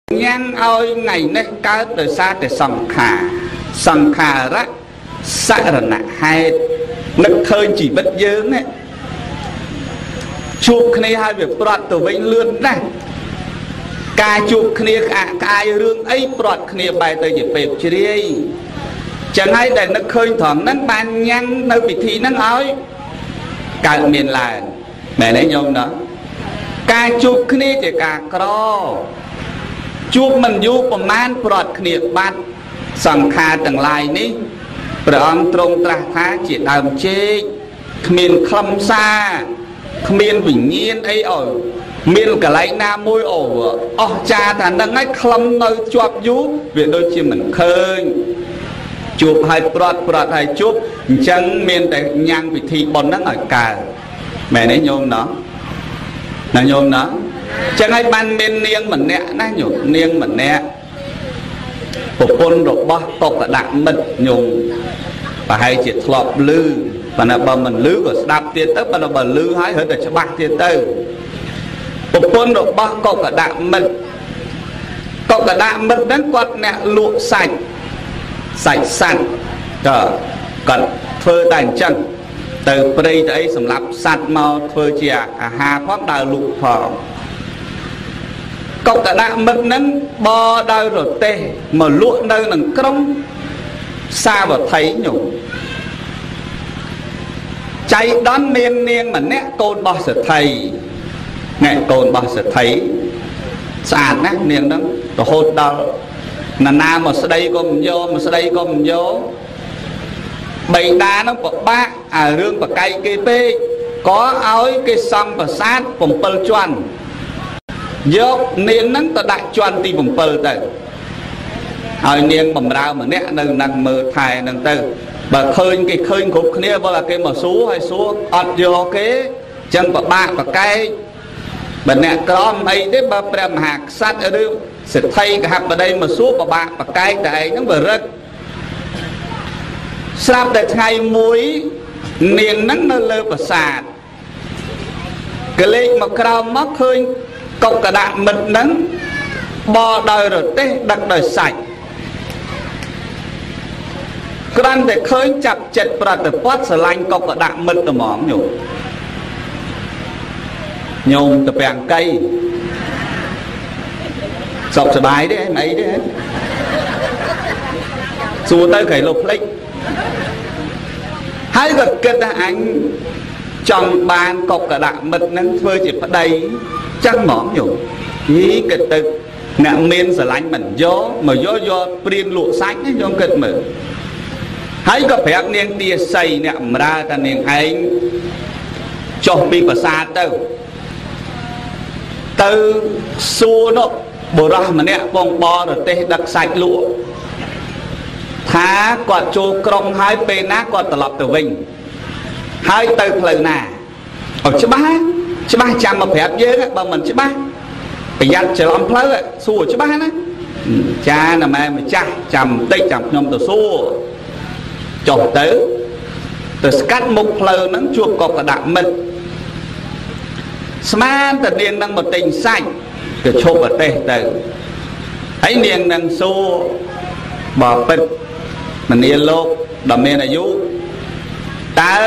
nhang oi ngày nay cao từ xa từ song khả ra xa rồi nè hai nực khơi chỉ bất dương ấy chụp này hai việc bọt từ vĩnh lươn đây ca chụp này ai rương ấy bọt này bài tới chỉ bẹp chỉ đi chẳng hay để nực khơi thoáng nắng ban nhang nơi vị trí nắng oi cao miền là mẹ đấy nhôm đó ca chụp này chỉ cả cro chụp mình duประมาณ bọt này ban song khả từng lại níព្រះអង្គទ្រង់ត្រាស់ថាជាដើមជែកគ្មានខ្លឹមសារគ្មានវិញ្ញាណអីអើមានកន្លែងណាមួយអស់ចាថានឹងឲ្យខ្លឹមនៅជាប់យូរវាដូចជាមិនឃើញជួបឲ្យប្រត់ឲ្យជួបអញ្ចឹងមានតែញ៉ាំងពិធីបុណ្យហ្នឹងឲ្យកើតមែនទេញោមណោះណាញោមណោះអញ្ចឹងឲ្យបានមាននាងម្នាក់ណាញោមនាងម្នាក់ប្រពន្ធរបស់កុកដាក់មិត្តញោមប្រហែលជាធ្លាប់ឮប៉ុន្តែបើមិនឮក៏ស្ដាប់ទៀតទៅប៉ុន្តែបើឮហើយរត់តែច្បាស់ទៀតទៅប្រពន្ធរបស់កុកដាក់មិត្តហ្នឹងគាត់អ្នកលក់សាច់សត្វក៏គាត់ធ្វើតែអញ្ចឹងទៅព្រៃទៅអីសម្រាប់សត្វមកធ្វើជាអាហារផងដើរលក់ផងកុកដាក់មិត្តហ្នឹងបដោយរទេះមកលក់នៅក្នុងក្រុងសាវត្ថីញោមចៃដន្យមាននាងម្នាក់កូនរបស់សេដ្ឋីណែកូនរបស់សេដ្ឋីស្អាតណាស់នាងហ្នឹងរហូតដល់ណាមកស្ដីក៏មិនយកមកស្ដីក៏មិនយកបៃតាហ្នឹងពិបាកអារឿងបកៃគេពេកក៏ឲ្យគេសង់ប្រាសាទ7ជាន់យកនាងហ្នឹងទៅដាក់ជាន់ទី7ទៅហើយនាងបំរើម្នាក់នៅនឹងមើលថែហ្នឹងទៅបើឃើញគេឃើញគ្រប់គ្នាបើគេមកសួរហើយសួរអត់យកគេចឹងពិបាកបកែកបើអ្នកក្រមអីទេបើព្រះមហាក្សត្រឬសេដ្ឋីកហបតីមកសួរពិបាកបកែកតែឯងហ្នឹងវារឹកស្រាប់តែថ្ងៃមួយនាងហ្នឹងនៅលើប្រាសាទកលេចមកក្រោមមកឃើញកុកដាក់មិត្តហ្នឹងបដោយរទេះដឹកដោយសាច់គ្រាន់តែឃើញចាប់ចិត្តប្រតិបត្តិស្រឡាញ់កុកដាក់មិត្តត្មងញោមតពាំងកៃសុខសบายទេមិនអីទេសួរទៅក្រៃលោកភ្លេចហើយក៏គិតថាអញចង់បានកុកដាក់មិត្តហ្នឹងធ្វើជាប្តីចឹងហ្មងញោមយីគិតទៅអ្នកមានស្រឡាញ់មិនយកមកយកព្រៀនលក់សាច់ញោមគិតមើលហើយក៏ប្រាប់នាងទាសីអ្នកបម្រើថានាងឯងចុះពីប្រាសាទទៅសួរនោះបុរសម្នាក់បងបរទេសដឹកសាច់លក់ថាគាត់ចូលក្រុងហើយពេលណាគាត់ត្រឡប់ទៅវិញហើយទៅផ្លូវណាឲ្យច្បាស់ចាំមកប្រាប់យើងបើមិនច្បាស់ប្រយ័ត្នច្រឡំផ្លូវសួរច្បាស់ណាចាណាម៉ែម្ចាស់ចាំបន្តិចចាំខ្ញុំទៅសួរចុះទៅស្កាត់មុខផ្លូវហ្នឹងជួបកុកដាក់មិត្តស្មានតែនាងនឹងមកទិញសាច់ក៏ឈប់ប្រទេសទៅហើយនាងនឹងសួរបើពិតមនាលោកដ៏មានអាយុតើ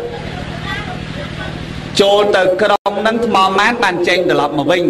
ចូលទៅក្រុងហ្នឹងថ្មម៉ានបានចេញត្រឡប់មកវិញ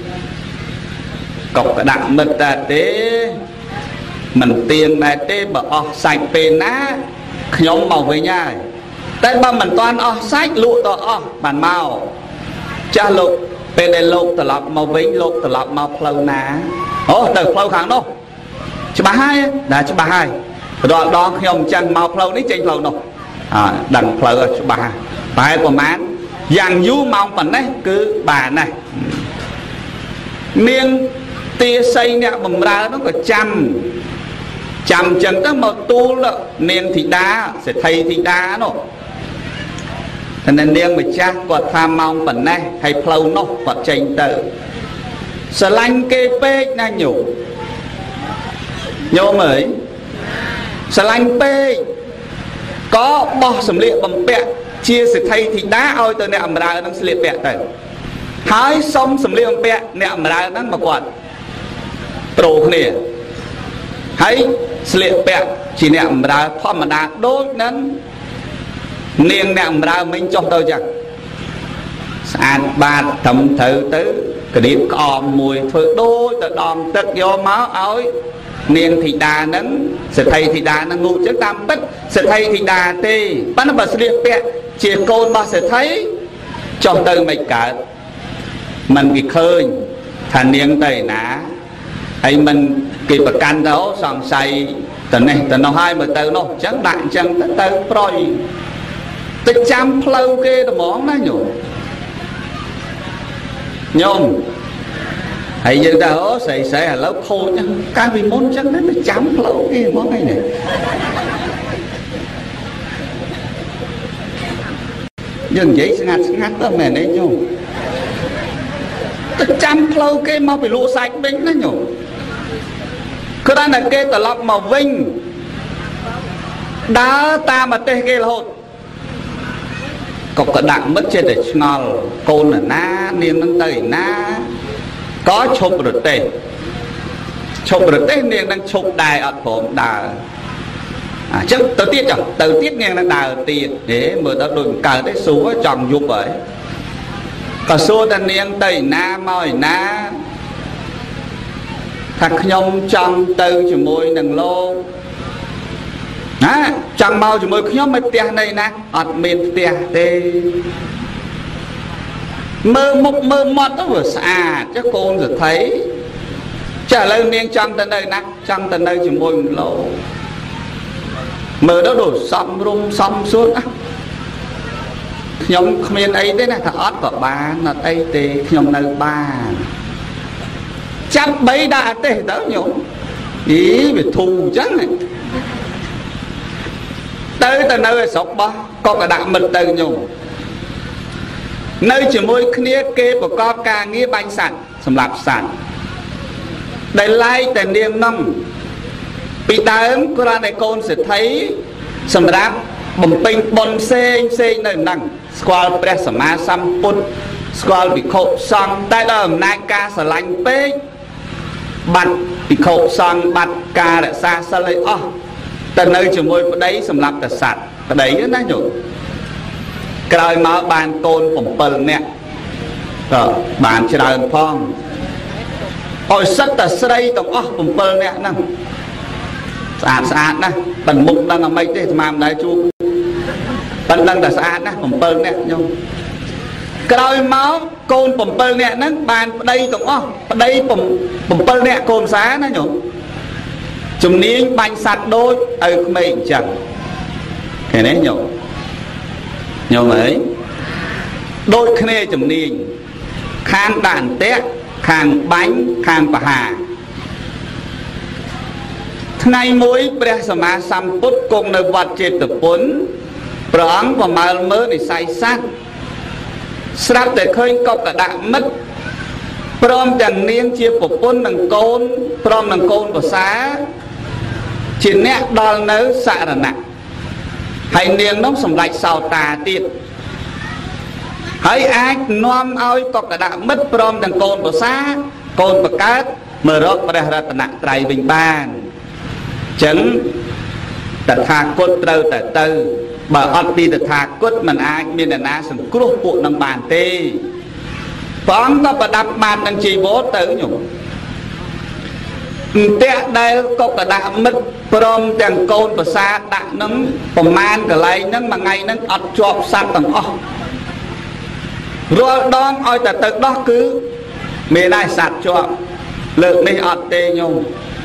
កុកដាក់មិត្តតែទេមិនទៀងដែរទេបើអស់សាច់ពេលណាខ្ញុំមកវិញហើយតែបើមិនតាន់អស់សាច់លក់តអស់បានមកចាស់លោកពេលដែលលោកត្រឡប់មកវិញលោកត្រឡប់មកផ្លូវណាអូទៅផ្លូវខាងនោះច្បាស់ហើយដែរច្បាស់ហើយរាល់ដងខ្ញុំអញ្ចឹងមកផ្លូវនេះចេញផ្លូវនោះដឹងផ្លូវច្បាស់ប្រហែលប្រហែលយ៉ាងយូរម៉ោងប៉ុណ្ណេះគឺបានណាស់នាងទាសីអ្នកបម្រើនោះក៏ចាំអញ្ចឹងទៅមកទូលនាងធីតាសេដ្ឋីធីតានោះតែនាងម្ចាស់គាត់ថាម៉ោងប៉ុណ្ណេះហើយផ្លូវនោះគាត់ចេញទៅស្រឡាញ់គេពេកណាញោមអើយស្រឡាញ់ពេកក៏បោះសម្លៀកបំពាក់ជាសេដ្ឋីធីតាឲ្យទៅអ្នកបម្រើនឹងស្លៀកពាក់ទៅហើយសុំសម្លៀកបំពាក់អ្នកបម្រើហ្នឹងមកគាត់ប្រូគ្នាហើយស្លៀកពាក់ជាអ្នកបម្រើធម្មតាដូចនឹងនាងអ្នកបម្រើមិញចុះទៅចឹងស្អាតបាតត្រឹមត្រូវទៅក្រៀបក្អមមួយធ្វើដូចទៅដងទឹកយកមកឲ្យនាងធីតាហ្នឹងសេដ្ឋីធីតាហ្នឹងងូតចឹងតាមពិតសេដ្ឋីធីតាទេប៉ុន្តែបើស្លៀកពាក់ជាកូនរបស់សេដ្ឋីចុះទៅមិនកើតมันគេឃើញថានាងទៅណាហើយมันគេប្រកាន់ទៅសង្ស័យទៅនេះទៅនោះហើយមើលទៅនោះអញ្ចឹងដាក់អញ្ចឹងទៅប្រយទៅចាំផ្លូវគេត្មងណាញោមហើយយើងទៅអូស្រីស្រីឥឡូវខូចកាលពីមុនអញ្ចឹងទៅចាំផ្លូវគេហ្មងហ្នឹងយើងនិយាយស្ងាត់ទៅមែនទេញោមទៅចាំផ្លូវគេមកពីលក់សាច់វិញណាញោមគ្រាន់តែគេត្រឡប់មកវិញដើរតាមប្រទេសគេរហូតក៏ដាក់មិត្តចេះតែឆ្ងល់កូនណានាងនឹងទៅឯណាក៏ឈប់ប្រទេសនាងនឹងឈប់ដែរអត់ព្រមដើរអញ្ចឹងទៅទៀតនាងនឹងដើរទៀតមើលទៅដូចកើតទេសួរចង់យប់ហើយក៏សួរតែនាងទៅឯណាមកឯណាថាខ្ញុំចង់ទៅជាមួយនឹងលោកណាចង់មកជាមួយខ្ញុំមិនផ្ទះនៅណាអត់មានផ្ទះទេមើលមុខមើលមាត់ទៅវាស្អាតចុះកូនសទ្ធិចាឥឡូវនាងចង់ទៅនៅណាចង់ទៅនៅជាមួយនឹងលោកមើលទៅដូចសំរុំសំសួតខ្ញុំគ្មានអីទេណាថាអត់ក៏បានអត់អីទេខ្ញុំនៅបានចាប់3ដាក់អទេសទៅញោមវាធូរអញ្ចឹងទៅនៅឯស្រុកបោះក៏ដាក់មិត្តទៅញោមនៅជាមួយគ្នាគេប្រកបការងារបាញ់សត្វសម្រាប់សត្វដែលឡាយតែនាងនោះពីដើមគ្រាន់តែកូនសេដ្ឋីសម្រាប់បំពេញបុណ្យផ្សេងនៅហ្នឹងស្គាល់ព្រះសម្មាសម្ពុទ្ធស្គាល់ភិក្ខុសង្ឃតែដល់អំណាចការស្រឡាញ់ពេកបាត់ភិក្ខុសង្ឃបាត់ការរក្សាសិលឲ្យអស់ទៅនៅជាមួយប្តីសម្រាប់តែសត្វប្តីណាញោមក្រោយមកបានកូន7នាក់ក៏បានច្រើនផងឲ្យសិតតែស្រីទាំងអស់7នាក់ហ្នឹងស្អាតណាស់បន្មុខដឹងអ្មេចទេស្មានដែរជួបប៉ុណ្ណឹងតែស្អាតណាស់7នាក់ញោមក្រោយមកកូន7នាក់ហ្នឹងបានប្តីទាំងអស់ប្តី7នាក់កូនសាណាញោមជំនាញបាញ់សត្វដូចឲ្យក្មេងអញ្ចឹងឃើញទេញោមអើយដូចគ្នាជំនាញខាងដាក់អន្ទាក់ខាងបាញ់ខាងបហាថ្ងៃមួយព្រះសម្មាសម្ពុទ្ធគង់នៅវត្តចេតពុនព្រះអង្គប្រមើលមើលនិស័យសត្វស្រាប់តែឃើញកបកដាក់មិត្តព្រមទាំងនាងជាប្រពន្ធនឹងកូនព្រមនឹងកូនប្រសាជាអ្នកដល់នៅសរណៈហើយនាងនោះសម្រេចសោតាទៀតហើយអាចនាំឲ្យកបកដាក់មិត្តព្រមទាំងកូនប្រសាកូនបកើតមករកព្រះរតនត្រ័យវិញបានចឹងតថាគតត្រូវតែទៅបើអត់ពីតថាគតមិនអាចមានអ្នកណាសង្គ្រោះពួកនឹងបានទេព្រះអង្គក៏ប្រដាប់បាតនឹងជីវរទៅញោមអន្ទាក់ដែលកបដាក់មិត្តព្រមទាំងកូនប្រសាដាក់នឹងប្រមាណកន្លែងហ្នឹងមួយថ្ងៃហ្នឹងអត់ជាប់សัตว์ទាំងអស់រាល់ដងឲ្យតែទៅដោះគឺមានតែសัตว์ជាប់លើកនេះអត់ទេញោម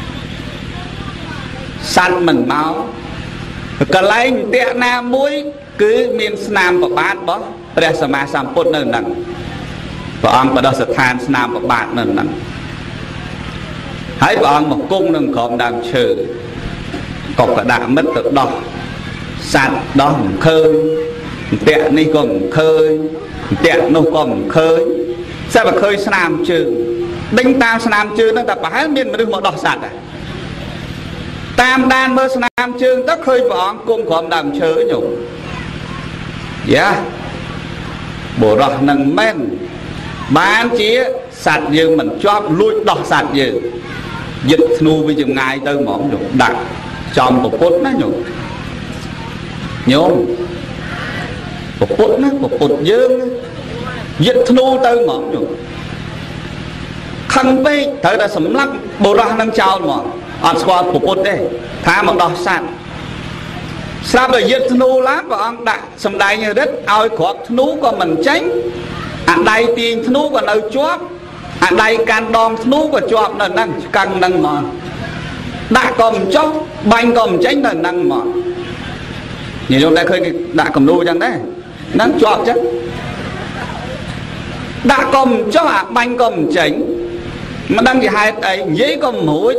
សัตว์មិនមកកន្លែងអន្ទាក់ណាមួយគឺមានស្នាមប្របាទរបស់ព្រះសម្មាសម្ពុទ្ធនៅហ្នឹងព្រះអង្គបដិស្ថានស្នាមប្របាទនៅហ្នឹងហើយព្រះអង្គមកគង់នឹងក្រោមដើមឈើក៏កដាក់មិត្តទៅដោះសัตว์ដោះមិនឃើញអន្ទាក់នេះក៏មិនឃើញអន្ទាក់នោះក៏មិនឃើញស្រាប់តែឃើញស្នាមជើងដេញតាមស្នាមជើងហ្នឹងតែប្រហែលមានមនុស្សមកដោះសัตว์តាមដានមើលស្នាមជើងទៅឃើញព្រះអង្គគង់ក្រោមដើមឈើញោមយ៉ាបុរសនឹងមែនបានជាសัตว์យើងមិនជាប់លួចដោះសัตว์យើង giật nu với chừng ngày tới mỏng nhục đặt trong một phút nó nhục nhôm một phút dương giật nu tới mỏng nhục khăn bê thời đã sầm lắm bồ ra năng trao mà ăn qua một phút đây thả một đo sạn sao bây giờ nu lắm và ăn đặt sầm đai như đất ao khó nu của mình tránh ăn đai tiền nu còn nơi chóp ăn đai can đòn nu và chóp là năng căng năng mà đã còn chóp banh còn tránh là năng mà nhìn chúng ta khơi đã cầm nu chẳng đấy năng chóp chứ đã còn chóp banh còn tránh mà đang gì hai ấy dễ có mũi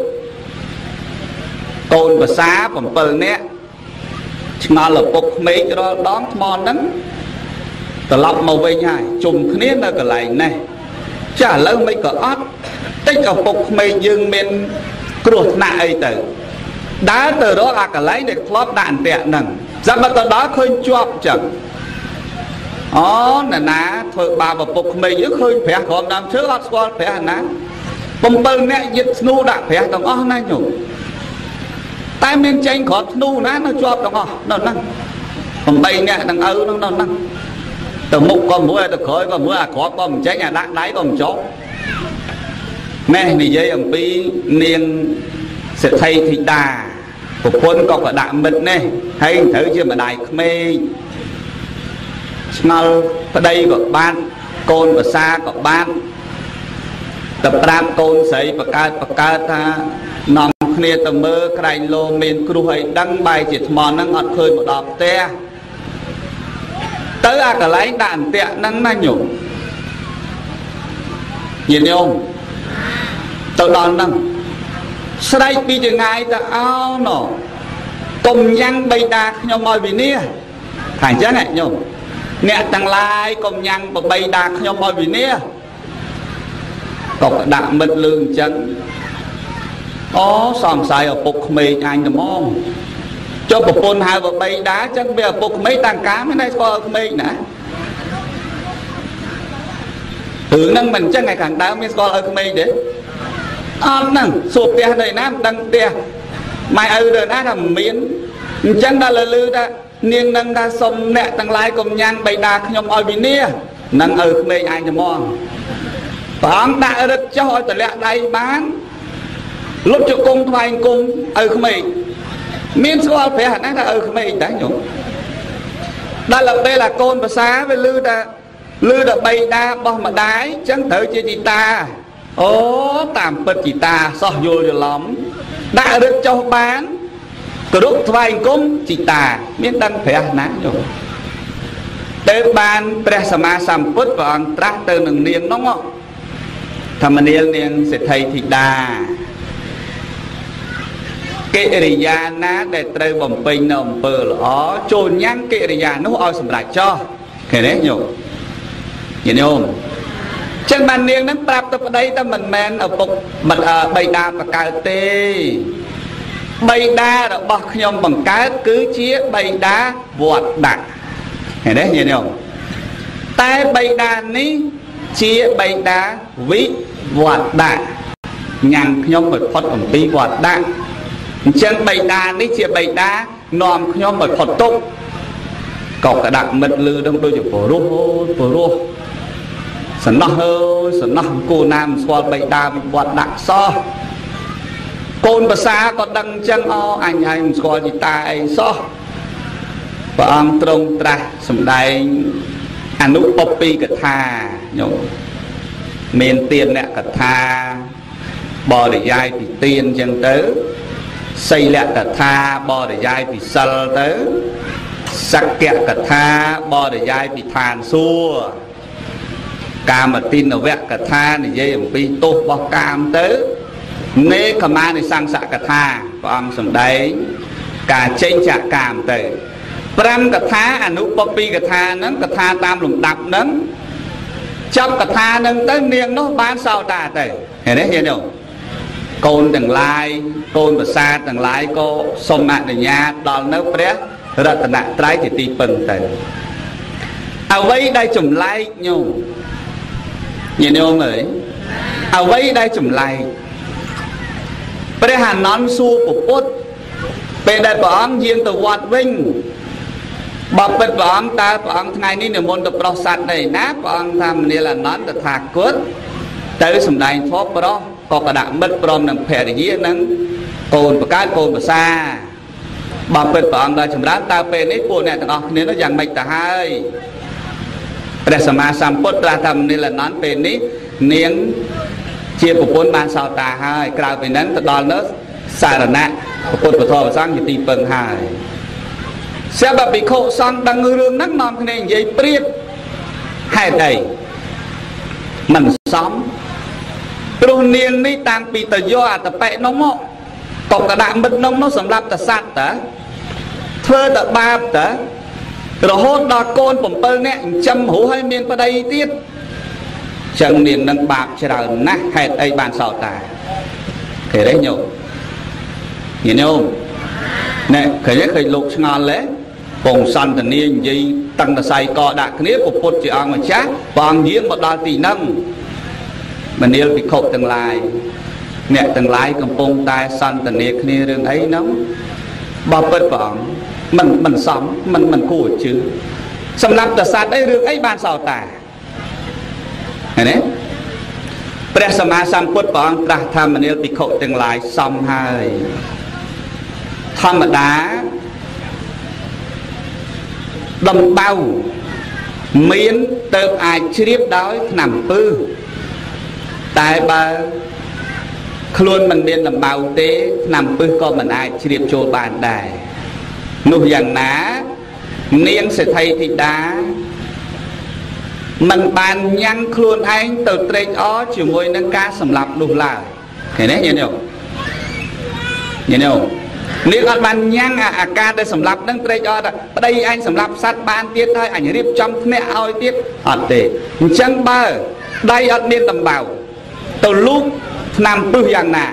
tôn và xá còn bờ nè mà là bốc mấy cái đó đón mòn nắng từ lọc màu về nhai chùm khné là cái này này chả lỡ mấy cái ót tích ở bốc mấy dương men cột nạ ấy từ đá từ đó là cái lấy để flop đạn tẹt nằng ra mà từ đó khơi chọp chẳng là ná thôi bà và bốc mấy dưới khơi phè còn làm trước ót qua phè ná bông bơ nè giật snu đã phè đồng ót này nhủ tai men tranh khó nu ná nó chọp đồng ót nó năng còn bay nè thằng nó năng từ mục con mũi từ khởi con mũi khó con trái nhà đá đáy con chó mẹ thì dây ông pi niên sẽ thay thì đà của quân có cả đạm mật nè hay thử chưa mà đại mê small ở đây có ban côn và xa có ban tập rap côn sấy và ca ta nòng kia tầm mơ cái lô miền kêu hay đăng bài chỉ mòn năng ngọt khơi một đọt te tới cái lấy đạn tẹt năng na nhủ nhìn thấy không tao đòn năng sau đây bây giờ ngày ta ao nọ cùng nhang bay đa nhau mọi vì nia thành chứ này nhung nè tăng lai cùng nhang bay đa nhau mọi vì nia còn đạn mật lương chân xòm xài ở bục mì anh được không cho bộ phôn hai bộ bay đá chắc bây giờ bục mấy tàng cá mới đây có mì nè tưởng năng mình chắc ngày càng đá mới có ở mì đấy năng sụp tia đời nam đăng tia mai đời nát làm miến chẳng đã là lư đã niên năng đã xông nẹ tăng lai cùng nhang bay đá nhóm oi vì nia năng mì anh được không và ông đã rất cho hỏi tờ lẹ đây bán lúc cho cung thoại cung mì miễn có phải hẳn là mì đã nhủ đã lập đây là côn và xá với lư đã bay đa bao mà đái chẳng thử chứ chị ta tạm bật chị ta so vô rồi lắm đã được cho bán từ lúc thoại cung chị ta miễn đăng phải hẳn nhủ tới ban Presama Samput và ông trác từ nâng niên đúng không thầm niên sẽ thầy thì đà cái riya ná để trời bồng pin nồng bờ lỏ trôn nhang cái riya nó ao sầm lại cho cái đấy nhổ nhìn không trên bàn niên nó tập tập ở đây ta mình men ở bục mặt bay đa và cà tê bay đa đã bọc nhom bằng cái cứ chia bay đá vọt đạn cái đấy nhìn không tai bay đa ní chia bay đá ví vọt đạn nhang nhom bởi phật bằng pi vọt đạn chân bay đá ní chia bay đá nòm nhóm bởi phật tốt có cả đặc mật lư đông đôi chụp phổ rô sẵn nó cô nam xoa bay đá bị vọt đạn so côn bà xa có đăng chân anh xoa gì ta anh so và ông trông tra sầm đài anu popi cả tha nhổ miền tiền nè cả tha bò để dai thì tiền chân tới xây lẹ cả tha bò để dai thì sal tới sắc kẹt cả tha bò để dai thì thàn xua cam mà tin ở vẹt cả tha này dây một pi tô bò cam tới nê cả ma này sang xạ cả tha và ông sầm đấy cả trên chạ cam tới pram cả tha anu popi cả tha tam lùng đập nấng trong cả tha nâng tới miệng nó bán sao ta tới hiểu đấy hiểu không côn đằng lai côn và xa đằng lai có sông mạng ở nhà đòn nước bé rất là nặng trái thì tì phần tới ở đây đây chùm lai nhau nhìn không ấy ở đây đây chùm lai ព្រះអានន្ទសួរពុទ្ធពេលដែលព្រះអង្គយាងទៅវត្តវិញបបិទ្ធព្រះអង្គតើព្រះអង្គថ្ងៃនេះនិមន្តទៅប្រោសសត្វនៅណាព្រះអង្គថាមនាលអានន្ទតថាគតទៅសម្ដែងធម៌ប្រោសក៏កដាក់មិត្តព្រមនឹងភរិយានិងកូនបកើតកូនប្រសាបបិទ្ធព្រះអង្គដល់ចម្រើនតើពេលនេះពួកអ្នកទាំងអស់គ្នានោះយ៉ាងម៉េចទៅហើយព្រះសម្មាសម្ពុទ្ធត្រាស់ថាមនាលអានន្ទពេលនេះនាងជាប្រពន្ធបានសោតាហើយក្រៅពីហ្នឹងទៅដល់នៅសារណៈពុទ្ធពធប្រសង្ឃជាទីពឹងហើយស្រាប់តែភិក្ខុសង្ឃដឹងរឿងហ្នឹងនាំគ្នានិយាយព្រៀបហេតុអីមិនសមព្រោះនាងនេះតាំងពីទៅយកអតបិនោះមកក៏កដាក់មិត្តនោះសម្រាប់តសត្វតាធ្វើតបាបតារហូតដល់កូន7នាក់ចិញ្ចឹមរស់ហើយមានប្តីទៀតចឹងនាងនឹងបាបច្រើនណាស់ហេតុអីបានសោតាគេទេញោមញោមណែឃើញលោកឆ្ងល់ទេពងសន្តានានិយាយតឹងតសៃកដាក់គ្នាពុទ្ធជាអង្គម្ចាស់ព្រះអង្គយាងមកដល់ទីហ្នឹងមនាលភិក្ខុទាំងឡាយអ្នកទាំងឡាយកំពុងតែសន្តានាគ្នារឿងអីហ្នឹងបបិទ្ធព្រះអង្គមិនសមមិនគួរជឿសម្រាប់តសត្វអីរឿងអីបានសោតាឃើញទេព្រះសម្មាសម្ពុទ្ធព្រះអង្គត្រាស់ថាមនាលភិក្ខុទាំងឡាយសមហើយធម្មតាដំបៅមានទៅអាចជ្រាបដោយថ្នាំពឹសតែបើខ្លួនមិនមានដំបៅទេថ្នាំពឹសក៏មិនអាចជ្រាបចូលបានដែរនោះយ៉ាងណានាងសេដ្ឋីធីតាមិនបានញ៉ាំងខ្លួនឯងទៅត្រេកអរជាមួយនឹងការសម្លាប់នោះឡើយឃើញទេញាតិញោមនាងអត់បានញ៉ាំងអាការដែលសម្លាប់នឹងត្រេកអរថាប្តីអញសម្លាប់សត្វបានទៀតហើយអញរៀបចំភ្នាក់ឲ្យទៀតអត់ទេអញ្ចឹងបើដៃអត់មានដំបៅទៅលូកថ្នាំពឹសយ៉ាងណា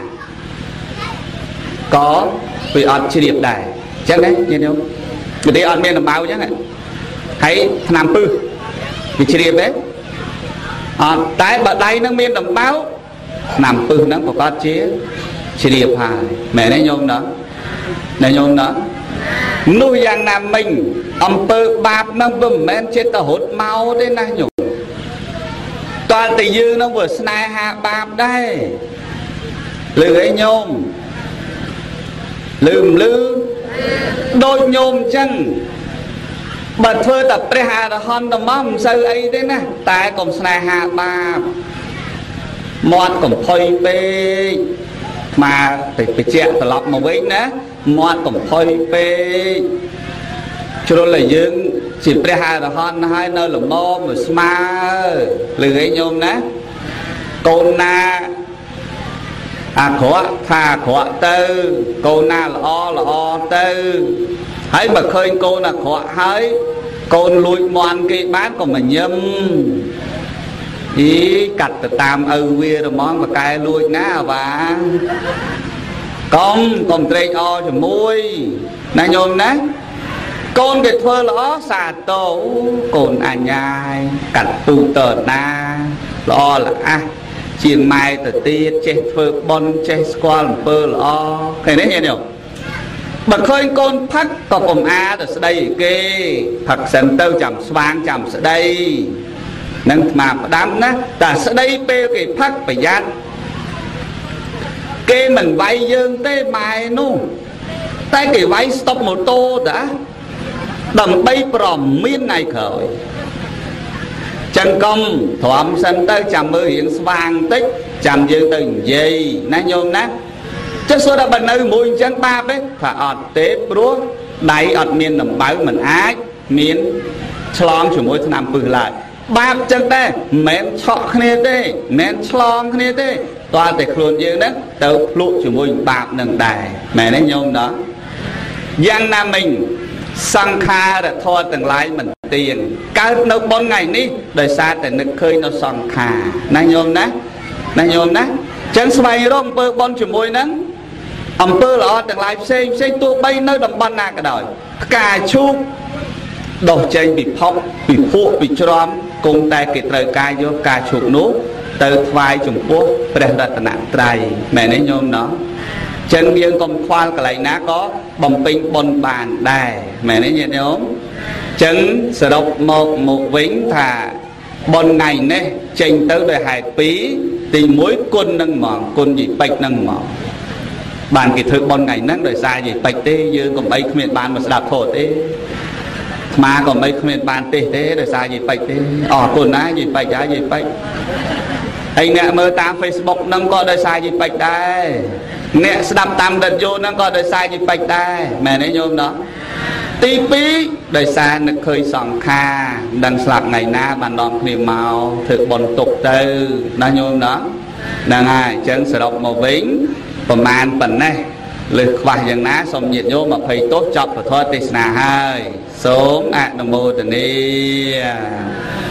ក៏វាអត់ជ្រាបដែរអញ្ចឹងណាញាតិញោមប្រទេសអត់មានដំបៅអញ្ចឹងហើយថ្នាំពឹសវាជ្រាបទេអត់តែបើដៃនឹងមានដំបៅថ្នាំពឹសហ្នឹងប្រកាសជាជ្រាបហើយមែនទេញោមណាញោមណានោះយ៉ាងណាមិញអំពើបាបហ្នឹងវាមិនមែនចិត្តទៅរត់មកទេណាញោមតើតែយើងហ្នឹងវាស្នេហាបាបដែរលឺអីញោមលឺដូចញោមអញ្ចឹងបើធ្វើតែព្រះអរហន្តទៅមកមិនសូវអីទេណាតែកុំស្នេហាបាបមាត់កំភុយពេកមកទៅបញ្ជាក់ត្រឡប់មកវិញណាមាត់កំភុយពេកជ្រុលឲ្យយើងជាព្រះអរហន្តហើយនៅល្មមស្មើលឺអីញោមណាកូនណាអាក្រក់ថាអាក្រក់ទៅកូនណាល្អទៅហើយបើឃើញកូនអាក្រក់ហើយកូនលួចមន់គេបានក៏មិនញឹមកាត់ទៅតាមឪវារមងបកែលួចណាបាកុំត្រេកអរជាមួយណាញោមណាកូនគេធ្វើល្អសាទរកូនអញ្ញាយកាត់ទូតណាល្អល្អះជាម៉ែទៅទៀតចេះធ្វើបុណ្យចេះស្គាល់អំពើល្អឃើញទេញាតិញោមបើឃើញកូនផឹកក៏កុំអាទៅស្ដីគេផឹកសិនទៅចាំស្វាងចាំស្ដីនឹងស្មាផ្ដាំណាតែស្ដីពេលគេផឹកប្រយ័ត្នគេមិនវាយយើងទេម៉ែនោះតែគេវាយស្តុបម៉ូតូតាដើម្បីប្រមានថ្ងៃក្រោយចឹងកុំទ្រាំសិនទៅចាំមើលរៀងស្វាងតិចចាំយើងទៅនិយាយណាញោមណាចុះសួរថាបើនៅមួយអញ្ចឹងបាបទេថាអត់ទេព្រោះដៃអត់មានដំបៅមិនអាចមានឆ្លងជាមួយថ្នាំពឹសឡើយបាបចឹងដែរមិនមែនឆក់គ្នាទេមិនមែនឆ្លងគ្នាទេតើតែខ្លួនយើងហ្នឹងទៅភ្លុកជាមួយបាបនឹងដែរមែនទេញោមណាយ៉ាងណាមិញសង្ខារធម៌ទាំងឡាយមិនទៀងកើតនៅបុណ្យថ្ងៃនេះដោយសារតែនឹកឃើញនៅសង្ខារណាញោមណាចឹងស្វែងរកអំពើបុណ្យជាមួយនឹងអំពើល្អទាំងឡាយផ្សេងទោះបីនៅតំបន់ណាក៏ដោយផ្កាឈូកដុះចេញពីភពពីភក់ពីច្រំគង់តែគេត្រូវការយកផ្កាឈូកនោះទៅថ្វាយចំពោះព្រះរតនត្រ័យមែនទេញោមណោះ chân dương công khoa cái này ná có bầm pin bồn bàn đài mẹ nói nhiệt nhóm chân sở độc một vĩnh thà bồn ngày nè tranh tới đời hải phí thì mỗi quân nâng mỏng quân gì bạch nâng mỏng bàn kỳ thực bồn ngày nâng đời xa gì bạch tê dương còn mấy miền bàn mà đạp thổ tê mà còn mấy miền bàn tê tê đời xa gì bạch tê quân á gì bạch á gì bạch anh nè mơ tam Facebook nâng có đời xa gì bạch đây nè đập tam đợt vô nâng có đời xa gì bạch đây mẹ nói nhôm đó tí phí đời xa nó khơi sòng kha đằng sạc ngày na bàn đòn niềm màu thực bồn tục tư nó nhôm đó nâng ai chân sở độc một vĩnh và màn phần này lực vài dần ná xong nhiệt nhôm mà phải tốt chọc và thôi tì nà hơi sống ạ nông mô tình đi